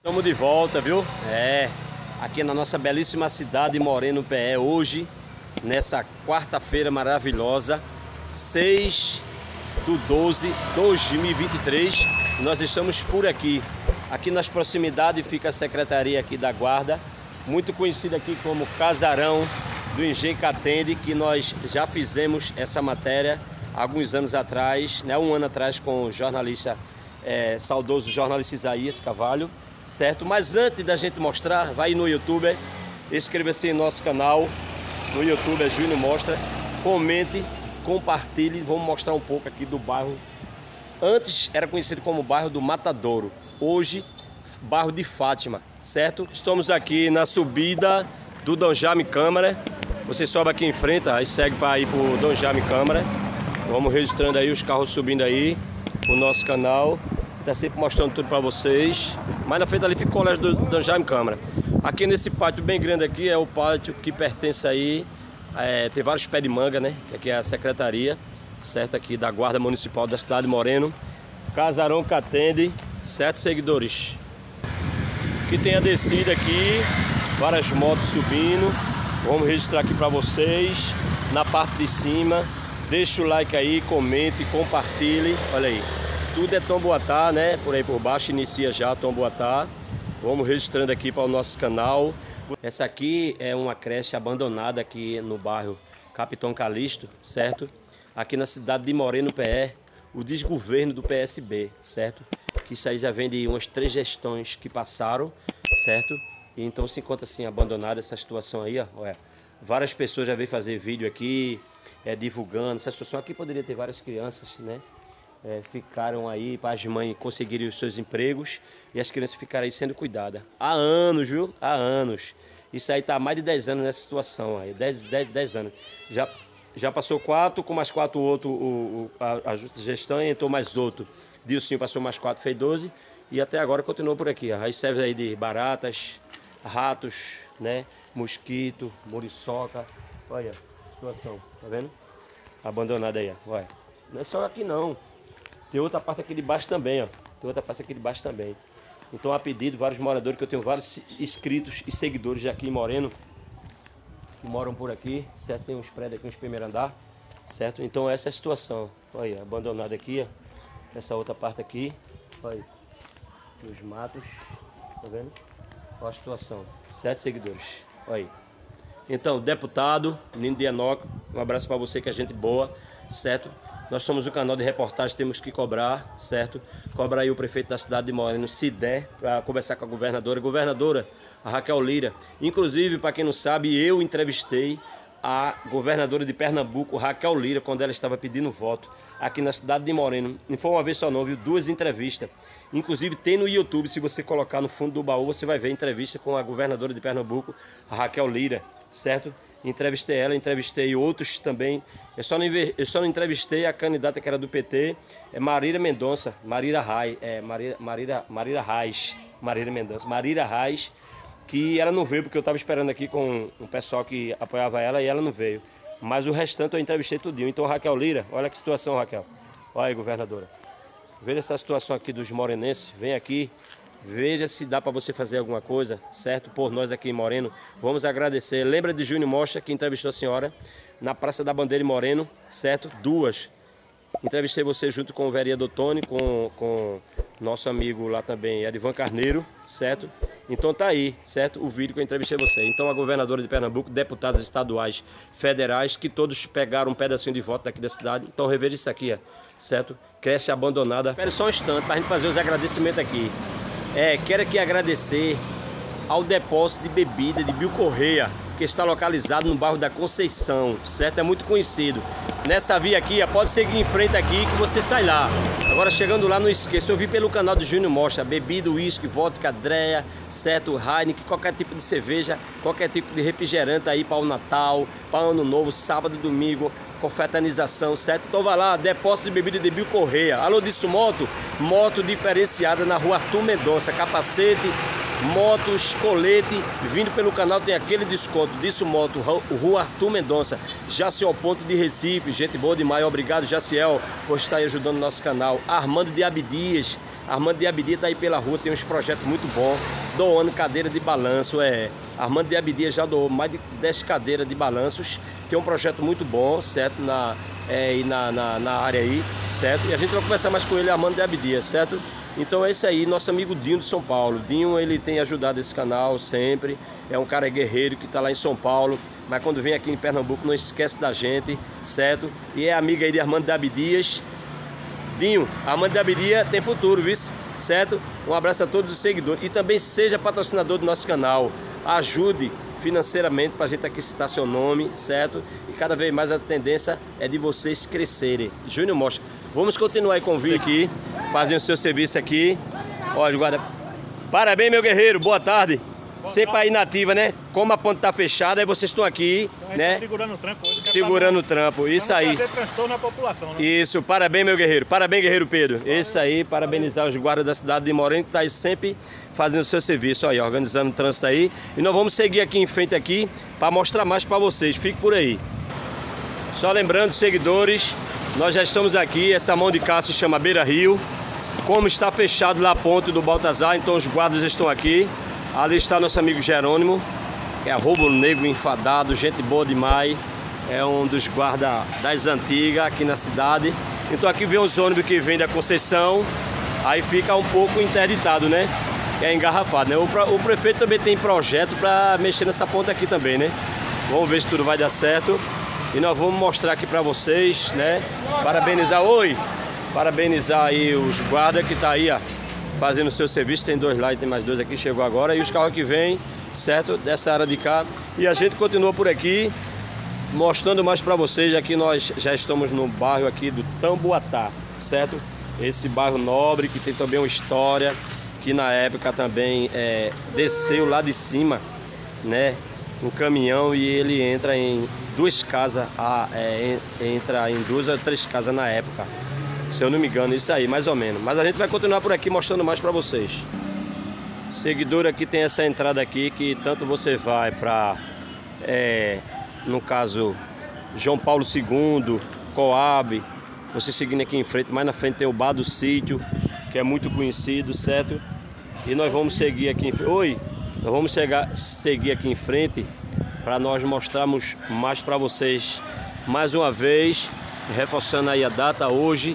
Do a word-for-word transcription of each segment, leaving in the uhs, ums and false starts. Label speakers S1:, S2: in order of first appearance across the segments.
S1: Estamos de volta, viu? É, aqui na nossa belíssima cidade de Moreno P E, hoje, nessa quarta-feira maravilhosa, seis de doze de dois mil e vinte e três, nós estamos por aqui. Aqui nas proximidades fica a secretaria aqui da Guarda, muito conhecida aqui como Casarão do Engenho Catende, que nós já fizemos essa matéria há alguns anos atrás, né? Um ano atrás com o jornalista, é, saudoso jornalista Isaías Carvalho. Certo? Mas antes da gente mostrar, vai no YouTube, inscreva-se em nosso canal, no YouTube é Júnior Mostra, comente, compartilhe, vamos mostrar um pouco aqui do bairro. Antes era conhecido como bairro do Matadouro, hoje bairro de Fátima, certo? Estamos aqui na subida do Dom Jaime Câmara, você sobe aqui em frente, aí segue para ir para o Dom Jaime Câmara, vamos registrando aí os carros subindo aí, o nosso canal. Tá sempre mostrando tudo para vocês. Mas na frente ali fica o colégio do Dom Jaime Câmara. Aqui nesse pátio bem grande aqui é o pátio que pertence aí, é, tem vários pés de manga, né? Que aqui é a secretaria, certo? Aqui da Guarda Municipal da cidade de Moreno. Casarão Catende, sete seguidores. Aqui tem a descida aqui, várias motos subindo. Vamos registrar aqui para vocês. Na parte de cima, deixa o like aí, comente, compartilhe. Olha aí. Tudo é Tomboatá, né? Por aí por baixo inicia já Tomboatá. Vamos registrando aqui para o nosso canal. Essa aqui é uma creche abandonada aqui no bairro Capitão Calixto, certo? Aqui na cidade de Moreno P E, o desgoverno do P S B, certo? Que isso aí já vem de umas três gestões que passaram, certo? E então se encontra assim abandonada essa situação aí, ó. Olha, várias pessoas já veio fazer vídeo aqui, é, divulgando essa situação. Aqui poderia ter várias crianças, né? É, ficaram aí para as mães conseguirem os seus empregos e as crianças ficaram aí sendo cuidadas. Há anos, viu? Há anos. Isso aí está há mais de dez anos nessa situação aí. dez anos. Já, já passou quatro, com mais quatro outro, o, o, a, a gestão entrou mais outro. Dilcinho passou mais quatro, fez doze. E até agora continuou por aqui. Ó. Aí serve aí de baratas, ratos, né? Mosquito, muriçoca. Olha a situação, tá vendo? Abandonada aí, ó. Olha. Não é só aqui não. Tem outra parte aqui de baixo também, ó. Tem outra parte aqui de baixo também. Então, a pedido, vários moradores, que eu tenho vários inscritos e seguidores aqui em Moreno, que moram por aqui, certo? Tem uns prédios aqui, uns primeiro andar, certo? Então, essa é a situação. Olha aí, abandonado aqui, ó. Essa outra parte aqui, olha aí. Os matos, tá vendo? Olha a situação. Sete seguidores, olha aí. Então, deputado, Nino de Enoque, um abraço para você, que é gente boa, certo? Nós somos o canal de reportagem, temos que cobrar, certo? Cobra aí o prefeito da cidade de Moreno, se der, para conversar com a governadora. Governadora, a Raquel Lira. Inclusive, para quem não sabe, eu entrevistei a governadora de Pernambuco, Raquel Lira, quando ela estava pedindo voto aqui na cidade de Moreno. Não foi uma vez só não, viu? Duas entrevistas. Inclusive tem no YouTube, se você colocar no fundo do baú, você vai ver a entrevista com a governadora de Pernambuco, a Raquel Lira, certo? Entrevistei ela, entrevistei outros também. Eu só não, eu só não entrevistei a candidata que era do P T, é Marília Mendonça, Marília Reis, é Marília, Marília, Marília Reis, Marília Mendonça, Marília Reis, que ela não veio porque eu estava esperando aqui com um pessoal que apoiava ela e ela não veio. Mas o restante eu entrevistei tudinho. Então, Raquel Lira, olha que situação, Raquel. Olha aí, governadora. Veja essa situação aqui dos morenenses, vem aqui. Veja se dá para você fazer alguma coisa, certo? Por nós aqui em Moreno, vamos agradecer. Lembra de Júnior Mostra, que entrevistou a senhora na Praça da Bandeira em Moreno, certo? Duas. Entrevistei você junto com o vereador Tony, com, com nosso amigo lá também, Edivan Carneiro, certo? Então tá aí, certo? O vídeo que eu entrevistei você. Então a governadora de Pernambuco, deputados estaduais, federais, que todos pegaram um pedacinho de voto daqui da cidade. Então reveja isso aqui, ó, certo? Creche abandonada. Espera só um instante para a gente fazer os agradecimentos aqui. É, quero aqui agradecer ao depósito de bebida de Bill Correia, que está localizado no bairro da Conceição, certo? É muito conhecido. Nessa via aqui, pode seguir em frente aqui que você sai lá. Agora chegando lá, não esqueça, eu vi pelo canal do Júnior Mostra, bebida, uísque, vodka, Dreia, certo? Heineken, qualquer tipo de cerveja, qualquer tipo de refrigerante aí para o Natal, para o Ano Novo, sábado e domingo, confraternização, certo? Então vai lá, depósito de bebida de Bill Correia. Alô, disso moto? Moto diferenciada na rua Arthur Mendonça, capacete, motos, colete, vindo pelo canal tem aquele desconto. Disso moto, rua Arthur Mendonça, Jaciel Ponto de Recife, gente boa demais, obrigado Jaciel por estar aí ajudando o nosso canal. Armando de Abdias, Armando de Abidia tá aí pela rua, tem uns projetos muito bons, doando cadeira de balanço, é. Armando de Abidia já doou mais de dez cadeiras de balanços, tem um projeto muito bom, certo? Na, é, na, na, na área aí, certo? E a gente vai conversar mais com ele, Armando de Abidia, certo? Então é isso aí, nosso amigo Dinho de São Paulo. Dinho, ele tem ajudado esse canal sempre, é um cara guerreiro que está lá em São Paulo, mas quando vem aqui em Pernambuco não esquece da gente, certo? E é amiga aí de Armando de Abidias. Dinho, Armando de Abidia tem futuro, viu? Certo? Um abraço a todos os seguidores e também seja patrocinador do nosso canal. Ajude financeiramente para a gente aqui citar seu nome, certo? E cada vez mais a tendência é de vocês crescerem. Júnior mostra. Vamos continuar aí com o vídeo aqui, fazendo o seu serviço aqui. Olha, guarda. Parabéns, meu guerreiro, boa tarde. Sempre aí nativa, né? Como a ponte tá fechada, aí vocês estão aqui, então, né? Tá segurando o trampo hoje. Segurando o trampo, isso aí. Fazer transtorno na população, né? Isso, parabéns, meu guerreiro. Parabéns, guerreiro Pedro. Valeu. Isso aí, parabenizar Valeu. Os guardas da cidade de Moreno, que tá aí sempre fazendo o seu serviço aí, organizando o trânsito aí. E nós vamos seguir aqui em frente aqui para mostrar mais para vocês. Fique por aí. Só lembrando, seguidores, nós já estamos aqui, essa mão de cá se chama Beira Rio. Como está fechado lá a ponte do Baltazar, então os guardas estão aqui. Ali está nosso amigo Jerônimo, que é roubo negro enfadado, gente boa demais. É um dos guardas das antigas aqui na cidade. Então aqui vem os ônibus que vêm da Conceição, aí fica um pouco interditado, né? É engarrafado, né? O, o prefeito também tem projeto para mexer nessa ponta aqui também, né? Vamos ver se tudo vai dar certo. E nós vamos mostrar aqui para vocês, né? Parabenizar, oi! Parabenizar aí os guardas que tá aí, ó, fazendo o seu serviço. Tem dois lá e tem mais dois aqui, chegou agora. E os carros que vêm, certo? Dessa área de cá. E a gente continua por aqui, mostrando mais para vocês. Aqui nós já estamos no bairro aqui do Tamboatá, certo? Esse bairro nobre que tem também uma história, que na época também é, desceu lá de cima, né? Um caminhão e ele entra em duas casas, a, é, entra em duas ou três casas na época. Se eu não me engano, isso aí, mais ou menos. Mas a gente vai continuar por aqui mostrando mais para vocês. Seguidor, aqui tem essa entrada aqui que tanto você vai para, é, no caso, João Paulo segundo, Coab. Você seguindo aqui em frente, mais na frente tem o Bar do Sítio, que é muito conhecido, certo? E nós vamos seguir aqui em frente. Oi! Nós vamos chegar, seguir aqui em frente para nós mostrarmos mais para vocês mais uma vez, reforçando aí a data hoje,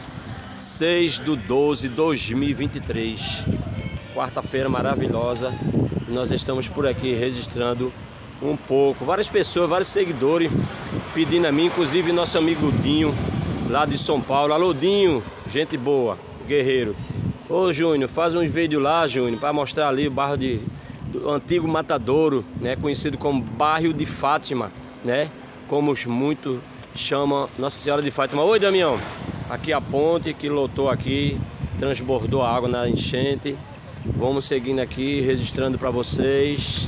S1: seis de doze de dois mil e vinte e três, quarta-feira maravilhosa. Nós estamos por aqui registrando um pouco, várias pessoas, vários seguidores pedindo a mim, inclusive nosso amigo Dinho, lá de São Paulo. Alô Dinho, gente boa, guerreiro. Ô Júnior, faz uns vídeos lá, Júnior, para mostrar ali o bairro de, do antigo Matadouro, né, conhecido como bairro de Fátima, né, como muitos chamam Nossa Senhora de Fátima. Oi Damião, aqui a ponte que lotou aqui, transbordou a água na enchente. Vamos seguindo aqui, registrando para vocês.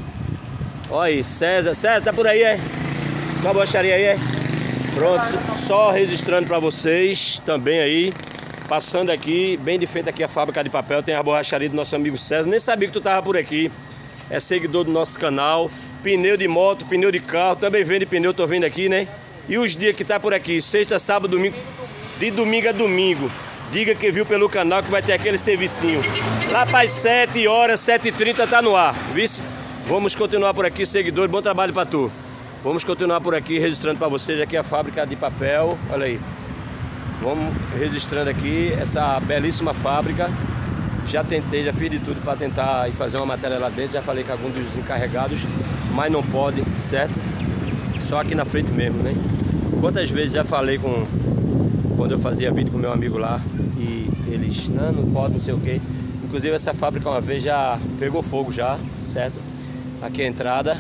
S1: Olha aí, César, César, tá por aí, é? Uma borracharia aí, é? Pronto, só registrando para vocês também aí. Passando aqui, bem de frente aqui a fábrica de papel, tem a borracharia do nosso amigo César. Nem sabia que tu tava por aqui. É seguidor do nosso canal. Pneu de moto, pneu de carro, também vende pneu, tô vendo aqui, né? E os dias que tá por aqui, sexta, sábado, domingo, de domingo a domingo. Diga que viu pelo canal que vai ter aquele servicinho. Lá para as sete horas, sete e trinta tá no ar, vice? Vamos continuar por aqui, seguidor, bom trabalho para tu. Vamos continuar por aqui, registrando para vocês aqui a fábrica de papel, olha aí. Vamos registrando aqui essa belíssima fábrica. Já tentei, já fiz de tudo para tentar ir fazer uma matéria lá dentro. Já falei com alguns dos encarregados, mas não pode, certo? Só aqui na frente mesmo, né? Quantas vezes já falei com... Quando eu fazia vídeo com meu amigo lá e eles, não, não pode, não sei o que. Inclusive essa fábrica uma vez já pegou fogo já, certo? Aqui a entrada,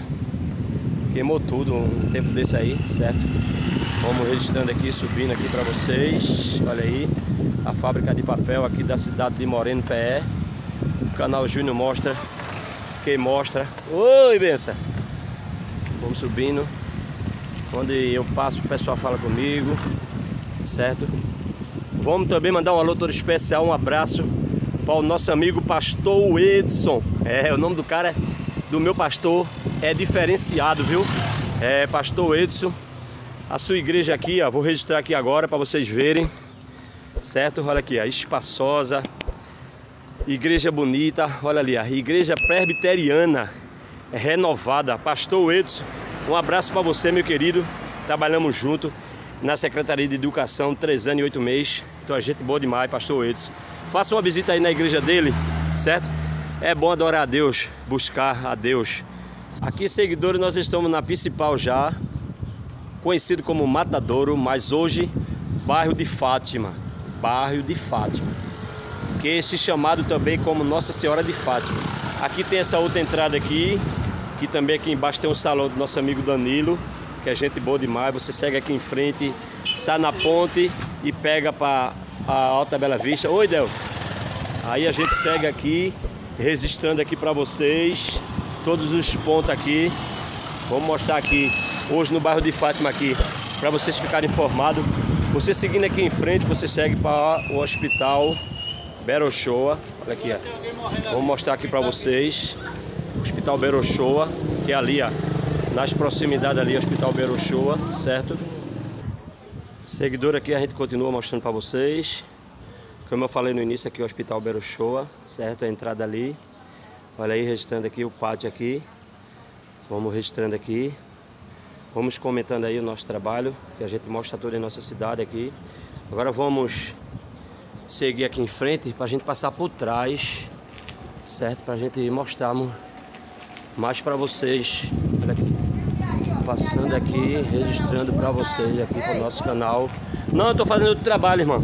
S1: queimou tudo um tempo desse aí, certo? Vamos registrando aqui, subindo aqui para vocês. Olha aí, a fábrica de papel aqui da cidade de Moreno P E. O canal Júnior mostra, quem mostra. Oi, benção! Vamos subindo. Quando eu passo, o pessoal fala comigo, certo? Vamos também mandar um alô todo especial, um abraço para o nosso amigo pastor Edson. É, o nome do cara, é, do meu pastor, é diferenciado, viu? É, pastor Edson. A sua igreja aqui, ó, vou registrar aqui agora para vocês verem, certo? Olha aqui, a espaçosa, Igreja bonita, olha ali, a igreja presbiteriana renovada. Pastor Edson, um abraço para você, meu querido. Trabalhamos junto na Secretaria de Educação, três anos e oito meses. Então a gente boa demais, Pastor Edson. Faça uma visita aí na igreja dele, certo? É bom adorar a Deus, buscar a Deus. Aqui, seguidores, nós estamos na principal já, conhecido como Matadouro, mas hoje bairro de Fátima, bairro de Fátima, que é esse chamado também como Nossa Senhora de Fátima. Aqui tem essa outra entrada aqui, que também aqui embaixo tem um salão do nosso amigo Danilo, que é gente boa demais. Você segue aqui em frente, sai na ponte e pega para a Alta Bela Vista. Oi, Del. Aí a gente segue aqui, registrando aqui para vocês todos os pontos aqui. Vamos mostrar aqui hoje no bairro de Fátima aqui, para vocês ficarem informados. Você seguindo aqui em frente, você segue para o Hospital Berochoa. Olha aqui, ó. Vamos mostrar aqui para vocês Hospital Berochoa, que é ali, ó, nas proximidades ali, Hospital Berochoa, certo? Seguidor, aqui a gente continua mostrando para vocês. Como eu falei no início, aqui o Hospital Berochoa, certo? A entrada ali. Olha aí, registrando aqui o pátio aqui. Vamos registrando aqui. Vamos comentando aí o nosso trabalho, que a gente mostra toda a nossa cidade aqui. Agora vamos seguir aqui em frente para a gente passar por trás, certo? Para a gente mostrar mais para vocês. Olha aqui. Passando aqui, registrando para vocês aqui para o nosso canal. Não, eu estou fazendo outro trabalho, irmão.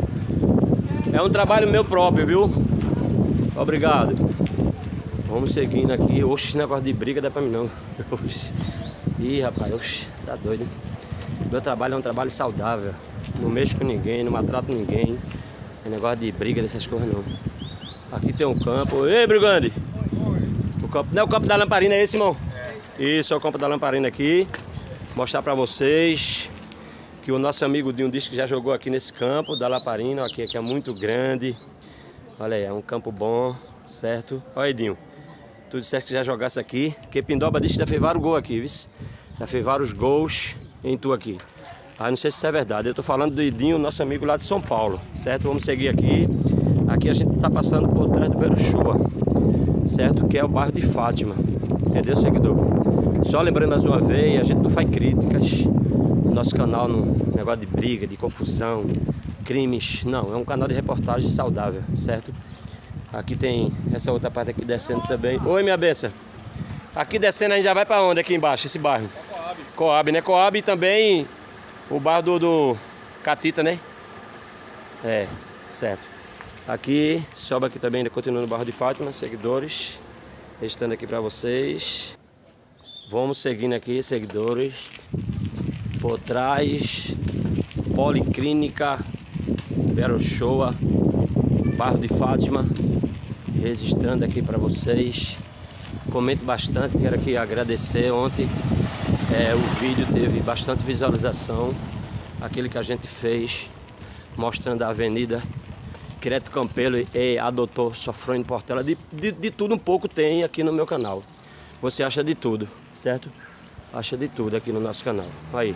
S1: É um trabalho meu próprio, viu? Obrigado. Vamos seguindo aqui. Oxe, esse negócio de briga dá para mim não. Oxe. Ih, rapaz, oxe, tá doido. Meu trabalho é um trabalho saudável. Não mexo com ninguém, não maltrato ninguém. É negócio de briga dessas coisas não. Aqui tem um campo. Ei, Brigante! O campo, não é o campo da lamparina, é esse, irmão? É. Isso, é o campo da lamparina aqui. Mostrar pra vocês que o nosso amigo Dinho disse que já jogou aqui nesse campo da lamparina. Aqui, aqui é muito grande. Olha aí, é um campo bom, certo? Olha aí, Dinho. Tu disseste que já jogasse aqui, porque Pindoba disse que já fez vários gols aqui, viu? Já fez vários gols em tu aqui. Ah, não sei se isso é verdade. Eu tô falando do Idinho, nosso amigo lá de São Paulo, certo? Vamos seguir aqui. Aqui a gente tá passando por trás do Berochoa, certo? Que é o bairro de Fátima. Entendeu, seguidor? Só lembrando mais uma vez, a gente não faz críticas no nosso canal, no negócio de briga, de confusão, crimes. Não, é um canal de reportagem saudável, certo? Aqui tem essa outra parte aqui descendo também. Oi, minha benção. Aqui descendo a gente já vai pra onde aqui embaixo, esse bairro? Coab. Coab, né? Coab e também o bairro do, do Catita, né? É, certo. Aqui, sobe aqui também, continua no bairro de Fátima, seguidores. Estando aqui pra vocês. Vamos seguindo aqui, seguidores. Por trás, Policlínica Berochoa, bairro de Fátima. Registrando aqui para vocês. Comento bastante, quero aqui agradecer. Ontem é, o vídeo teve bastante visualização, aquele que a gente fez mostrando a avenida Creto Campelo e a doutor Sofrônio Portela. De, de, de tudo um pouco tem aqui no meu canal. Você acha de tudo, certo? Acha de tudo aqui no nosso canal. Aí,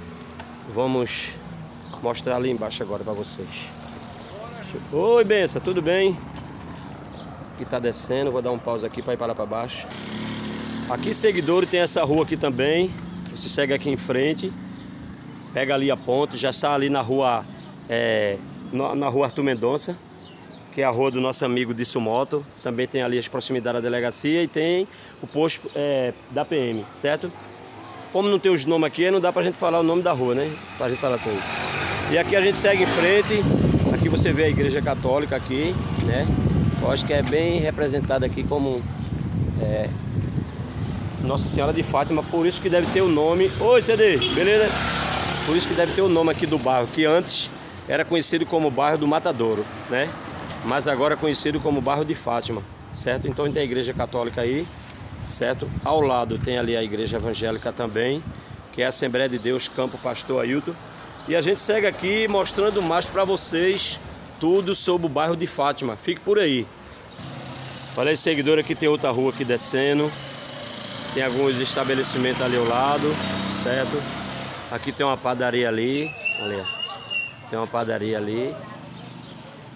S1: vamos mostrar ali embaixo agora para vocês. Oi, benção, tudo bem? Aqui tá descendo, vou dar um pause aqui para ir para lá para baixo. Aqui, seguidores, tem essa rua aqui também. Você segue aqui em frente, pega ali a ponte, já está ali na rua é, na, na rua Arthur Mendonça, que é a rua do nosso amigo Disso Moto. Também tem ali as proximidades da delegacia e tem o posto é, da P M, certo? Como não tem os nomes aqui, não dá pra gente falar o nome da rua, né? Pra gente falar tudo. E aqui a gente segue em frente. Aqui você vê a igreja católica aqui, né? Eu acho que é bem representada aqui como é, Nossa Senhora de Fátima, por isso que deve ter o nome. Oi, C D, beleza? Por isso que deve ter o nome aqui do bairro, que antes era conhecido como bairro do Matadouro, né? Mas agora é conhecido como bairro de Fátima, certo? Então tem a igreja católica aí, certo? Ao lado tem ali a igreja evangélica também, que é a Assembleia de Deus Campo Pastor Ailton. E a gente segue aqui mostrando mais para vocês tudo sobre o bairro de Fátima. Fique por aí. Olha aí, seguidor, aqui tem outra rua aqui descendo. Tem alguns estabelecimentos ali ao lado, certo? Aqui tem uma padaria ali. Olha, tem uma padaria ali.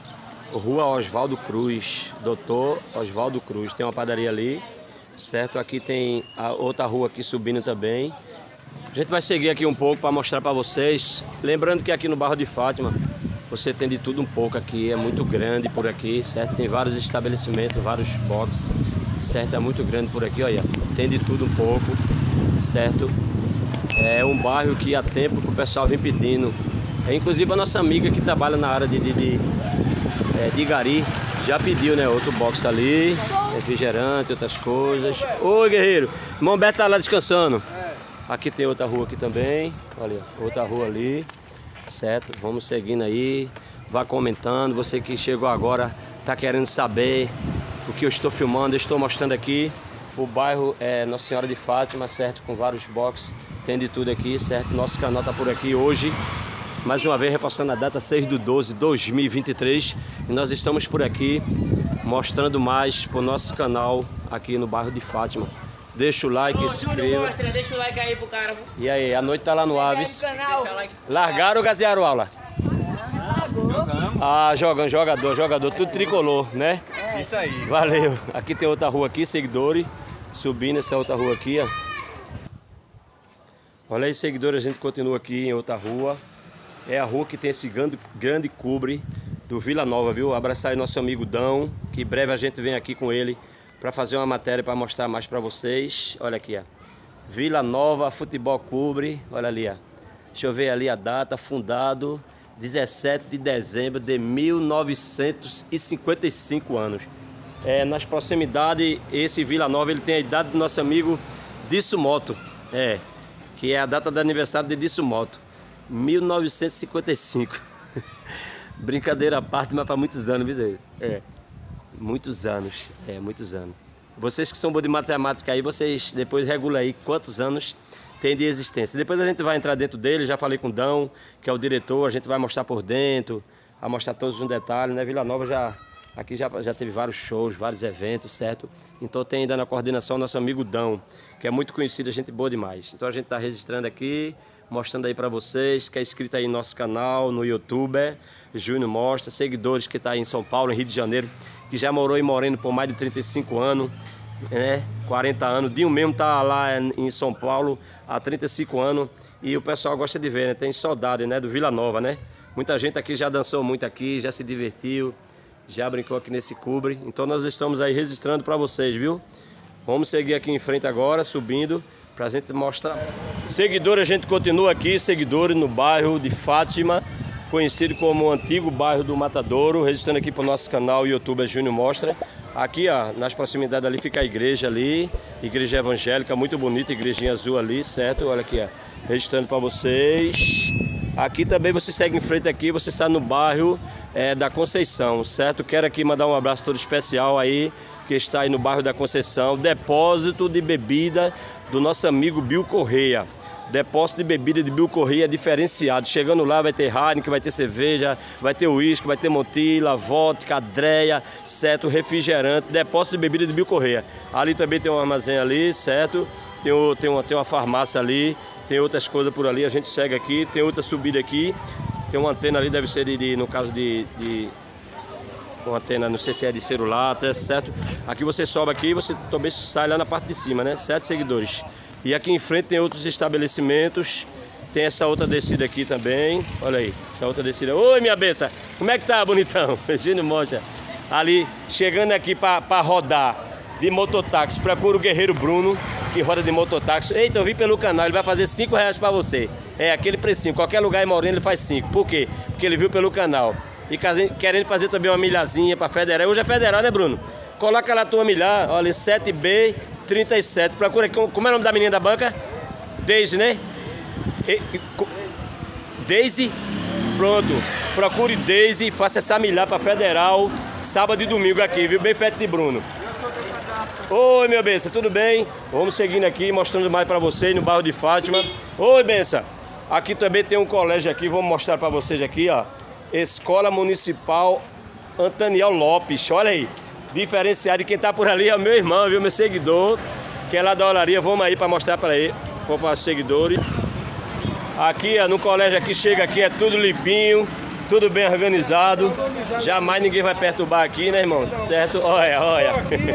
S1: Rua Oswaldo Cruz, doutor Oswaldo Cruz. Tem uma padaria ali, certo? Aqui tem a outra rua aqui subindo também. A gente vai seguir aqui um pouco para mostrar para vocês. Lembrando que aqui no bairro de Fátima, você tem de tudo um pouco aqui. É muito grande por aqui, certo? Tem vários estabelecimentos, vários boxes, certo? É muito grande por aqui, olha. Tem de tudo um pouco, certo? É um bairro que há tempo que o pessoal vem pedindo. É, inclusive a nossa amiga que trabalha na área de... de, de É, de Gari, já pediu, né? Outro box ali, refrigerante, outras coisas. Oi, guerreiro. Irmão Beto tá lá descansando. Aqui tem outra rua aqui também. Olha, outra rua ali. Certo? Vamos seguindo aí. Vá comentando. Você que chegou agora, tá querendo saber o que eu estou filmando, eu estou mostrando aqui. O bairro é Nossa Senhora de Fátima, certo? Com vários boxes. Tem de tudo aqui, certo? Nosso canal tá por aqui hoje. Mais uma vez reforçando a data seis de doze de dois mil e vinte e três. E nós estamos por aqui mostrando mais pro nosso canal aqui no bairro de Fátima. Deixa o like, se inscreva.
S2: Mostra, deixa o like aí pro cara.
S1: E aí, a noite tá lá no Aves. Largaram ou gazearam aula? Ah, jogando, jogador, jogador, tudo tricolor, né?
S2: Isso aí.
S1: Valeu. Aqui tem outra rua aqui, seguidores. Subindo essa outra rua aqui, ó. Olha aí, seguidores, a gente continua aqui em outra rua. É a rua que tem esse grande, grande cubre do Vila Nova, viu? Abraçar aí nosso amigo Dão, que em breve a gente vem aqui com ele para fazer uma matéria para mostrar mais para vocês. Olha aqui, ó. Vila Nova Futebol Clube, olha ali, ó. Deixa eu ver ali a data, fundado dezessete de dezembro de mil novecentos e cinquenta e cinco anos. É, nas proximidades, esse Vila Nova, ele tem a idade do nosso amigo Disso Moto, é, que é a data do aniversário de Disso Moto. mil novecentos e cinquenta e cinco. Brincadeira à parte, mas para muitos anos, viu? É. Muitos anos. É, muitos anos. Vocês que são bons de matemática aí, vocês depois regulam aí quantos anos tem de existência. Depois a gente vai entrar dentro dele, já falei com o Dão, que é o diretor, a gente vai mostrar por dentro, vai mostrar todos os detalhes, né? Vila Nova já... Aqui já, já teve vários shows, vários eventos, certo? Então tem ainda na coordenação o nosso amigo Dão, que é muito conhecido, a gente boa demais. Então a gente está registrando aqui, mostrando aí para vocês, que é inscrito aí no nosso canal, no YouTube, Júnior Mostra, seguidores que está aí em São Paulo, em Rio de Janeiro, que já morou em Moreno por mais de trinta e cinco anos, né? quarenta anos. Dinho mesmo tá lá em São Paulo há trinta e cinco anos e o pessoal gosta de ver, né? Tem saudade, né? Do Vila Nova, né? Muita gente aqui já dançou muito aqui, já se divertiu. Já brincou aqui nesse cubre, então nós estamos aí registrando para vocês, viu? Vamos seguir aqui em frente agora, subindo, para a gente mostrar. Seguidores, a gente continua aqui, seguidores no bairro de Fátima, conhecido como o antigo bairro do Matadouro, registrando aqui para o nosso canal YouTube Júnior Mostra. Aqui, ó, nas proximidades ali fica a igreja ali, igreja evangélica, muito bonita, igrejinha azul ali, certo? Olha aqui, ó, registrando para vocês. Aqui também você segue em frente aqui, você está no bairro é, da Conceição, certo? Quero aqui mandar um abraço todo especial aí, que está aí no bairro da Conceição, depósito de bebida do nosso amigo Bill Correia. Depósito de bebida de Bill Correia diferenciado. Chegando lá vai ter Heineken, vai ter cerveja, vai ter uísque, vai ter Montila, vodka, Adreia, certo? Refrigerante, depósito de bebida de Bill Correia. Ali também tem um armazém ali, certo? Tem, o, tem, uma, tem uma farmácia ali. Tem outras coisas por ali, a gente segue aqui, tem outra subida aqui, tem uma antena ali, deve ser de, de no caso de, de uma antena, não sei se é de celular, até, certo? Aqui você sobe aqui, você também sai lá na parte de cima, né? Certo, seguidores? E aqui em frente tem outros estabelecimentos, tem essa outra descida aqui também, olha aí, essa outra descida. Oi, minha benção, como é que tá, bonitão? Júnior Mostra. Ali, chegando aqui para rodar de mototáxi, procura o Guerreiro Bruno, que roda de mototáxi. Eita, eu vi pelo canal, ele vai fazer cinco reais pra você. É, aquele precinho, qualquer lugar em Moreno ele faz cinco. Por quê? Porque ele viu pelo canal. E querendo fazer também uma milhazinha pra federal. Hoje é federal, né, Bruno? Coloca lá a tua milhar, olha, sete B trinta e sete. Procura aqui, como é o nome da menina da banca? Daisy, né? E, Daisy? Pronto. Procure Daisy e faça essa milhar pra federal, sábado e domingo aqui, viu? Bem perto de Bruno. Oi, meu benção, tudo bem? Vamos seguindo aqui, mostrando mais para vocês no bairro de Fátima. Oi, benção. Aqui também tem um colégio aqui, vamos mostrar para vocês aqui, ó. Escola Municipal Antaniel Lopes, olha aí. Diferenciado, e quem tá por ali é o meu irmão, viu? Meu seguidor, que é lá da olaria. Vamos aí para mostrar para ele, para os seguidores. Aqui, ó, no colégio aqui, chega aqui, é tudo limpinho. tudo bem organizado. Jamais ninguém vai perturbar aqui, né, irmão? Certo? Olha, olha.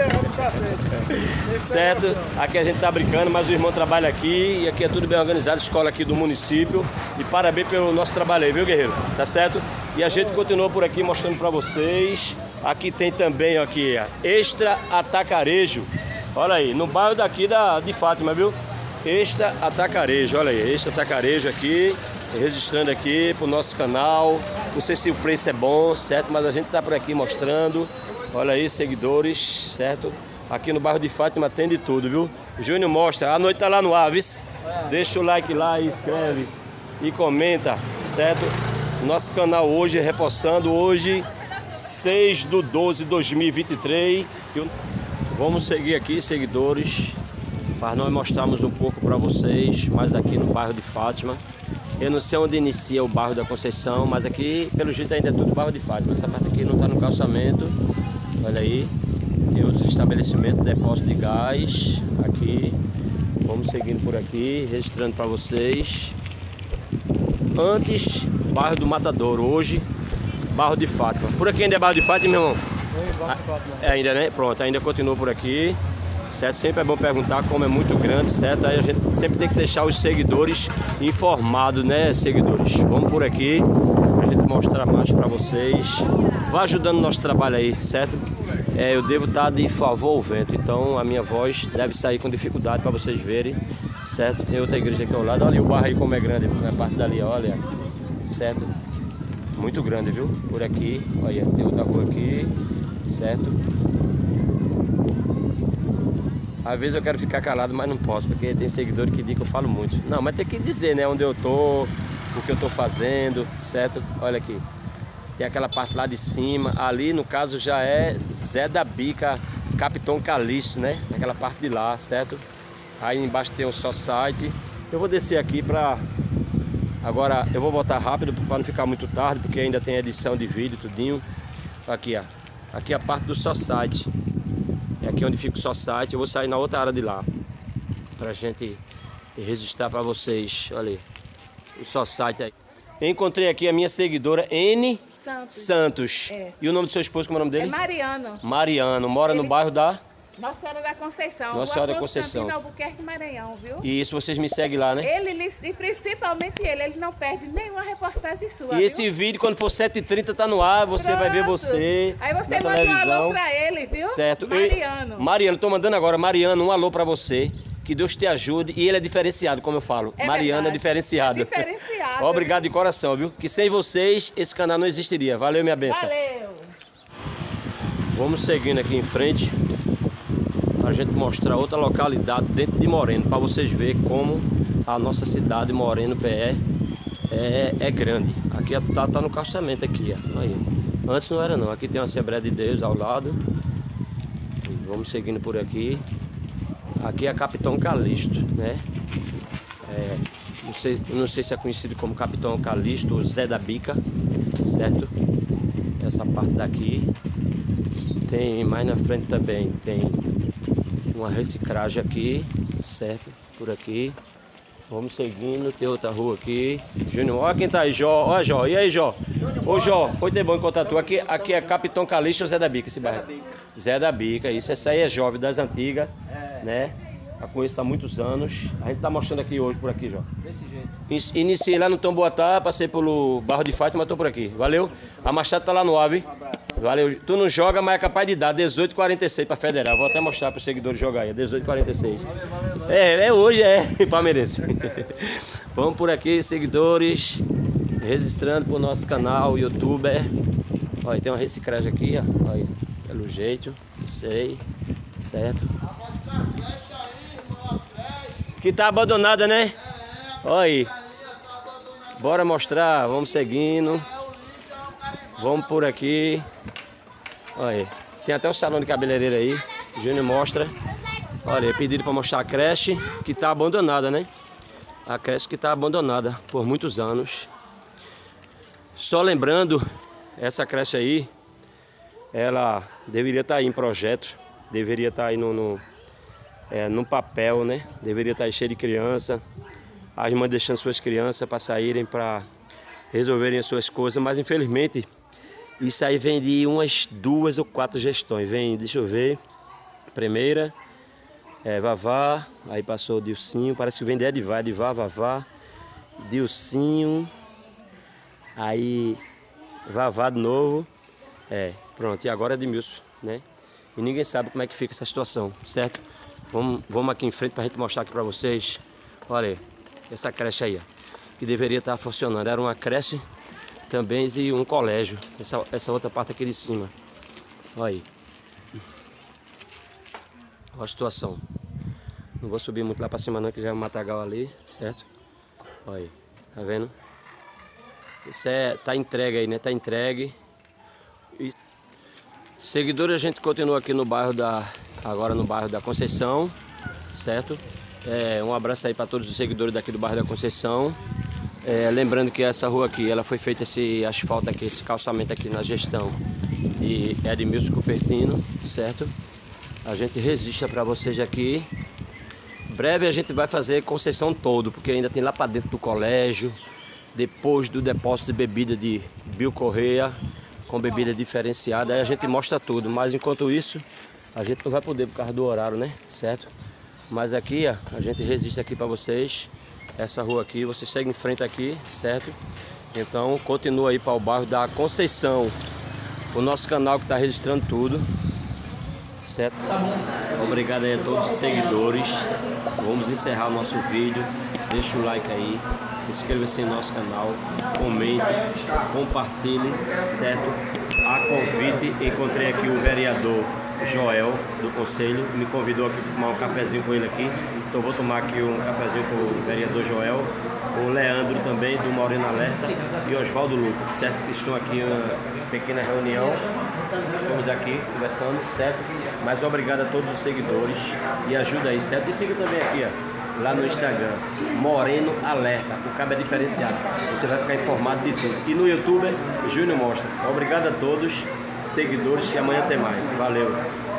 S1: Certo? Aqui a gente tá brincando, mas o irmão trabalha aqui e aqui é tudo bem organizado, escola aqui do município. E parabéns pelo nosso trabalho aí, viu, guerreiro? Tá certo? E a gente continua por aqui mostrando pra vocês. Aqui tem também, ó, aqui, Extra Atacarejo. Olha aí, no bairro daqui da, de Fátima, viu? Extra Atacarejo, olha aí, Extra Atacarejo aqui, registrando aqui pro nosso canal. Não sei se o preço é bom, certo? Mas a gente tá por aqui mostrando. Olha aí, seguidores, certo? Aqui no bairro de Fátima tem de tudo, viu? Júnior mostra, a noite tá lá no ar, viu? Deixa o like lá e inscreve e comenta, certo? Nosso canal hoje, reforçando, hoje, seis de doze de dois mil e vinte e três. Vamos seguir aqui, seguidores, para nós mostrarmos um pouco para vocês, mais aqui no bairro de Fátima. Eu não sei onde inicia o bairro da Conceição, mas aqui, pelo jeito, ainda é tudo bairro de Fátima. Essa parte aqui não está no calçamento. Olha aí, tem outros estabelecimentos, depósito de gás. Aqui, vamos seguindo por aqui, registrando para vocês. Antes, bairro do Matadouro, hoje, bairro de Fátima. Por aqui ainda é bairro de Fátima, meu irmão? É, ainda, né? Pronto, ainda continua por aqui, certo? Sempre é bom perguntar, como é muito grande, certo? Aí a gente sempre tem que deixar os seguidores informados, né, seguidores? Vamos por aqui, pra gente mostrar mais pra vocês. Vai ajudando o nosso trabalho aí, certo? É, eu devo estar de favor ao vento, então a minha voz deve sair com dificuldade para vocês verem, certo? Tem outra igreja aqui ao lado, olha o bairro aí como é grande, na parte dali, olha, certo? Muito grande, viu? Por aqui, olha, tem outra rua aqui, certo? Às vezes eu quero ficar calado, mas não posso, porque tem seguidor que diz que eu falo muito. Não, mas tem que dizer, né, onde eu tô, o que eu tô fazendo, certo? Olha aqui, tem aquela parte lá de cima, ali no caso já é Zé da Bica, Capitão Calixto, né? Naquela parte de lá, certo? Aí embaixo tem o Society. Eu vou descer aqui pra... Agora eu vou voltar rápido para não ficar muito tarde, porque ainda tem edição de vídeo, tudinho. Aqui, ó. Aqui é a parte do Society. É aqui onde fica o Society. Eu vou sair na outra área de lá, pra gente registrar para vocês. Olha aí, o Society aí. Encontrei aqui a minha seguidora N Santos. Santos. É. E o nome do seu esposo, como é o nome dele? É Mariano. Mariano, mora Ele... no bairro da...
S2: Nossa Senhora da Conceição.
S1: Nossa Senhora da Conceição.
S2: Albuquerque, Maranhão, viu?
S1: E isso, vocês me seguem lá, né?
S2: Ele, e principalmente ele, ele não perde nenhuma reportagem sua,
S1: E
S2: viu?
S1: esse vídeo, quando for sete e trinta, tá no ar, você Pronto. vai ver você.
S2: Aí você manda televisão. um alô pra ele, viu?
S1: Certo.
S2: Mariano.
S1: E, Mariano, tô mandando agora. Mariano, um alô pra você. Que Deus te ajude. E ele é diferenciado, como eu falo. É Mariano verdade. é diferenciado. É
S2: diferenciado.
S1: Obrigado de coração, viu? Que sem vocês, esse canal não existiria. Valeu, minha benção.
S2: Valeu.
S1: Vamos seguindo aqui em frente, para a gente mostrar outra localidade dentro de Moreno, para vocês verem como a nossa cidade Moreno P E é, é grande. Aqui tá, tá no calçamento aqui, ó. Aí. Antes não era não, aqui tem uma Assembleia de Deus ao lado. E vamos seguindo por aqui. Aqui é Capitão Calixto, né? É, não, sei, não sei se é conhecido como Capitão Calixto ou Zé da Bica, certo? Essa parte daqui. Tem mais na frente também, tem uma reciclagem aqui, certo? Por aqui. Vamos seguindo, tem outra rua aqui. Júnior, olha quem tá aí, Jó. Olha, Jó. E aí, Jó? Ô, Jó, foi de bom encontrar tu. Aqui, aqui é Capitão Calixto ou Zé da Bica, esse bairro? Zé da Bica. Zé da Bica, isso. Essa aí é jovem das antigas, é. né? A conheço há muitos anos. A gente tá mostrando aqui hoje, por aqui, Jó. Desse jeito. Iniciei lá no Tamboatá, passei pelo Barro de Fátima, mas tô por aqui. Valeu? A Machado tá lá no ar, viu? Um abraço. Valeu. Tu não joga, mas é capaz de dar dezoito e quarenta e seis pra Federal. Vou até mostrar para os seguidores jogar aí. dezoito e quarenta e seis. Valeu, valeu, valeu. É, é hoje é palmeirense. Vamos por aqui, seguidores. Registrando pro nosso canal, youtuber. Olha, tem uma reciclagem aqui, ó. Olha, pelo jeito. Não sei. Certo? Que tá abandonada, né? Olha aí. Bora mostrar. Vamos seguindo. Vamos por aqui. Olha aí. Tem até o salão de cabeleireiro aí. O Júnior mostra. Olha aí, pediram para mostrar a creche que está abandonada, né? A creche que está abandonada por muitos anos. Só lembrando, essa creche aí, ela deveria estar aí em projeto. Deveria estar aí no, no, é, no papel, né? Deveria estar aí cheio de criança. As mães deixando suas crianças para saírem para resolverem as suas coisas, mas infelizmente isso aí vem de umas duas ou quatro gestões. Vem, deixa eu ver, primeira, é, Vavá, aí passou o Dilcinho, parece que vem de Edivá, Edivá, Vavá, Dilcinho, aí Vavá de novo, é, pronto, e agora é Edmilson, né? E ninguém sabe como é que fica essa situação, certo? Vamos, vamos aqui em frente pra gente mostrar aqui pra vocês. Olha aí, essa creche aí, ó, que deveria estar funcionando. Era uma creche também e um colégio. Essa, essa outra parte aqui de cima. Olha aí. Olha a situação. Não vou subir muito lá pra cima não, que já é um matagal ali, certo? Olha aí, tá vendo? Isso é, tá entregue aí, né? Tá entregue. E... Seguidores, a gente continua aqui no bairro da... Agora no bairro da Conceição, certo? É, um abraço aí para todos os seguidores daqui do bairro da Conceição. É, lembrando que essa rua aqui, ela foi feita esse asfalto aqui, esse calçamento aqui na gestão de Edmilson Cupertino, certo? A gente registra para vocês aqui. Breve a gente vai fazer Conceição todo, porque ainda tem lá para dentro do colégio, depois do depósito de bebida de Bill Correia, com bebida diferenciada, aí a gente mostra tudo. Mas enquanto isso, a gente não vai poder por causa do horário, né? Certo? Mas aqui, ó, a gente resiste aqui para vocês. Essa rua aqui, você segue em frente aqui, certo? Então, continua aí para o bairro da Conceição. O nosso canal que está registrando tudo, certo? Obrigado aí a todos os seguidores. Vamos encerrar o nosso vídeo. Deixa o like aí, inscreva-se no nosso canal, comente, compartilhe, certo? A convite, encontrei aqui o vereador Joel, do Conselho, me convidou aqui para tomar um cafezinho com ele aqui. Então vou tomar aqui um cafezinho com o vereador Joel, o Leandro também, do Moreno Alerta, e Oswaldo Lucas, certo? Que estão aqui em uma pequena reunião. Estamos aqui conversando, certo? Mas obrigado a todos os seguidores e ajuda aí, certo? E siga também aqui, ó, lá no Instagram, Moreno Alerta, o cabo é diferenciado. Você vai ficar informado de tudo. E no YouTube, Júnior Mostra. Obrigado a todos, seguidores, e amanhã tem mais. Valeu!